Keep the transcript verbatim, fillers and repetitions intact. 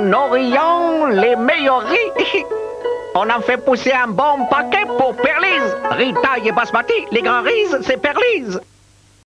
En Orient, les meilleurs riz. On en fait pousser un bon paquet pour Perlise. Riz taille et basmati, les grands riz, c'est Perlise.